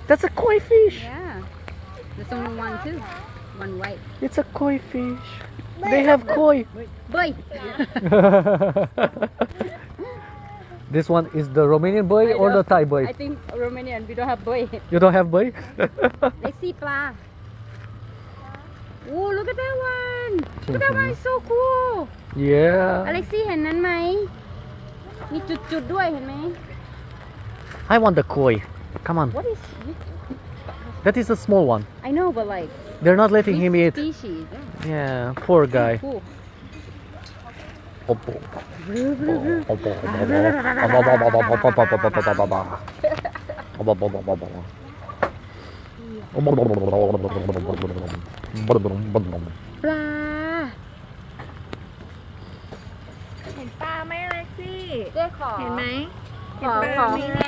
That's a koi fish. Yeah. There's only one too. One white. It's a koi fish. They have koi. Boy. This one is the Romanian boy or the Thai boy? I think Romanian. We don't have boy. You don't have boy? Let's see pla. Oh, look at that one. Look at that one. It's so cool. Yeah. Alexi เห็นนั้นไหมมีจุดๆด้วยเห็นไหม I want the koi. Come on. What is That is a small one. I know, but like They're not letting him eat. species. Yeah, poor guy. Cool.ปลาเห็นปลาไหมอเล็กซี่เจ๊ขอเห็นไหมขอเห็นปลาไหม